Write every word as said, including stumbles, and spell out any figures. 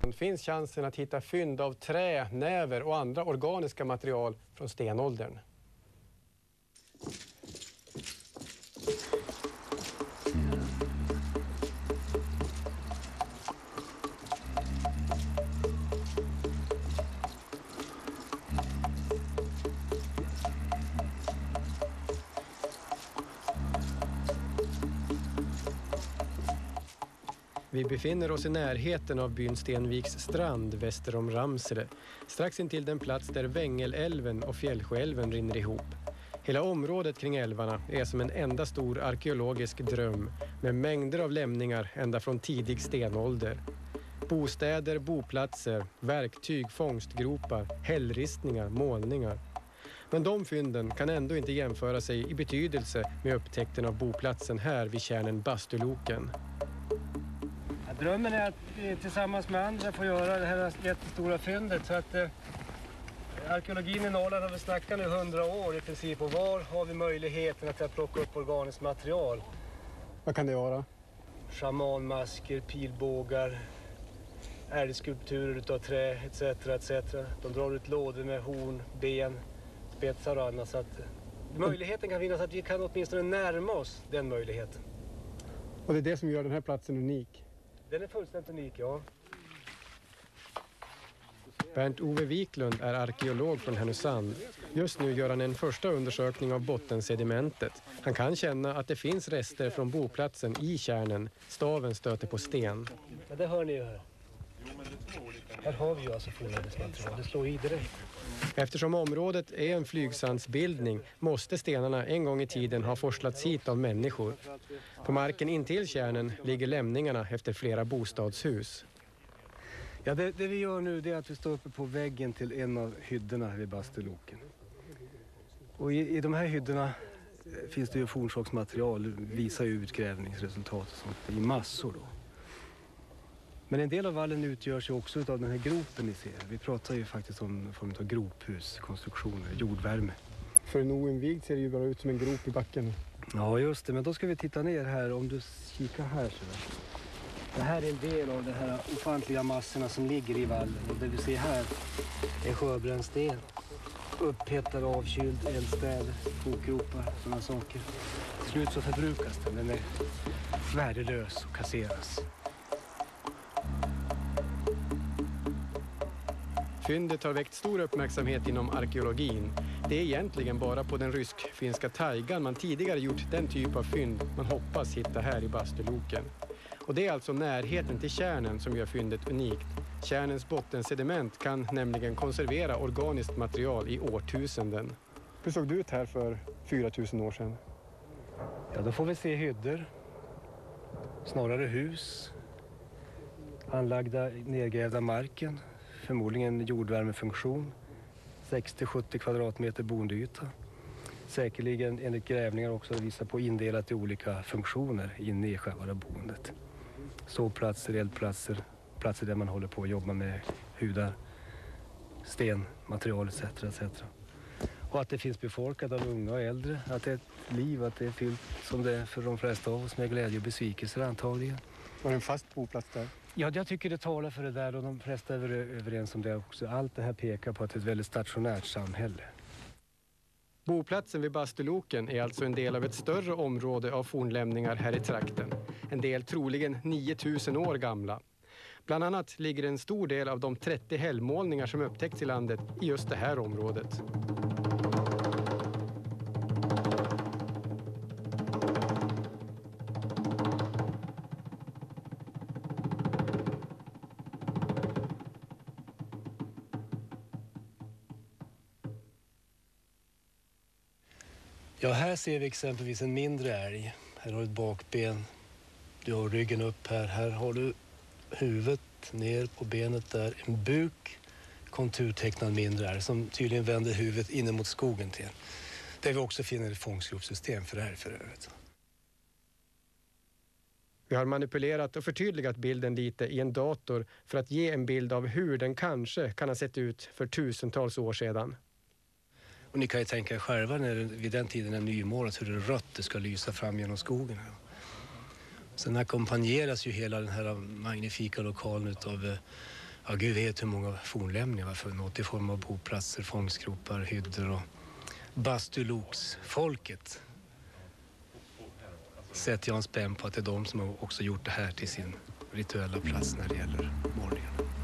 finns chansen att hitta fynd av trä, näver och andra organiska material från stenåldern. Vi befinner oss i närheten av byn Stenviks strand väster om Ramsele, strax intill den plats där Vängelälven och Fjällsjöälven rinner ihop. Hela området kring älvarna är som en enda stor arkeologisk dröm med mängder av lämningar ända från tidig stenålder. Bostäder, boplatser, verktyg, fångstgropar, hällristningar, målningar. Men de fynden kan ändå inte jämföra sig i betydelse med upptäckten av boplatsen här vid kärnen Bastuloken. Drömmen är att vi tillsammans med andra får göra det här jättestora fyndet. Så att, eh, arkeologin i Norrland har vi snackat nu hundra år i princip. Och var har vi möjligheten att plocka upp organiskt material? Vad kan det vara? Schamanmasker, pilbågar, älgskulpturer av trä et cetera et cetera. De drar ut lådor med horn, ben, spetsar och annat. Så att, möjligheten kan finnas att vi kan åtminstone närma oss den möjligheten. Och det är det som gör den här platsen unik? Den är fullständigt unik, ja. Bernt-Ove Wiklund är arkeolog från Härnösand. Just nu gör han en första undersökning av bottensedimentet. Han kan känna att det finns rester från boplatsen i kärnen. Staven stöter på sten. Ja, det hör ni ju här. Här har vi ju alltså fornlämningsmaterial. Det slår i direkt. Eftersom området är en flygsandsbildning måste stenarna en gång i tiden ha forslats hit av människor. På marken intill kärnen ligger lämningarna efter flera bostadshus. Ja, det, det vi gör nu det är att vi står uppe på väggen till en av hyddorna vid Bastuloken. Och i, i de här hyddorna finns det ju fornsaksmaterial, visar ju utgrävningsresultat och sånt i massor då. Men en del av vallen utgörs ju också av den här gropen ni ser. Vi pratar ju faktiskt om en form av grophuskonstruktioner, jordvärme. För en oinvigd ser det ju bara ut som en grop i backen. Ja just det, men då ska vi titta ner här. Om du kikar här så där. Det här är en del av de här ofantliga massorna som ligger i vallen. Och det vi ser här är sjöbränd sten. Upphettad, avkyld, eldstäder, kokgropar, sådana saker. Till slut så förbrukas den. Den är värdelös och kasseras. Fyndet har väckt stor uppmärksamhet inom arkeologin. Det är egentligen bara på den rysk-finska taigan man tidigare gjort den typ av fynd man hoppas hitta här i Bastuloken. Och det är alltså närheten till kärnen som gör fyndet unikt. Kärnens bottensediment kan nämligen konservera organiskt material i årtusenden. Hur såg det ut här för fyra tusen år sedan? Ja, då får vi se hyddor. Snarare hus. Anlagda, nedgrävda marken. Förmodligen jordvärmefunktion. sextio till sjuttio kvadratmeter boendeyta. Säkerligen enligt grävningar också visar på indelat i olika funktioner inne i själva boendet. Sovplatser, eldplatser, platser där man håller på att jobba med hudar, sten, material et cetera et cetera. Och att det finns befolkat av unga och äldre. Att det är ett liv, att det är fyllt som det är för de flesta av oss med glädje och besvikelser antagligen. Var det en fast boplats där? Ja, jag tycker det talar för det där och de flesta är överens om det också. Allt det här pekar på att det är ett väldigt stationärt samhälle. Boplatsen vid Bastuloken är alltså en del av ett större område av fornlämningar här i trakten. En del troligen nio tusen år gamla. Bland annat ligger en stor del av de trettio hällmålningar som upptäckts i landet i just det här området. Ja, här ser vi exempelvis en mindre älg. Här har du ett bakben. Du har ryggen upp här. Här har du huvudet ner på benet där. En buk, konturtecknad mindre älg som tydligen vänder huvudet in mot skogen till. Där vi också finner ett fångstgropssystem för älg för övrigt. Vi har manipulerat och förtydligat bilden lite i en dator för att ge en bild av hur den kanske kan ha sett ut för tusentals år sedan. Och ni kan ju tänka er själva när det vid den tiden är nymålat hur det rött det ska lysa fram genom skogen. Sen ackompanjeras ju hela den här magnifika lokalen av Ja, Gud vet hur många fornlämningar var funnit i form av boplatser, fångstgropar, hyddor och Bastuloks-folket. Sätter jag en spänn på att det är de som har också gjort det här till sin rituella plats när det gäller borrningarna.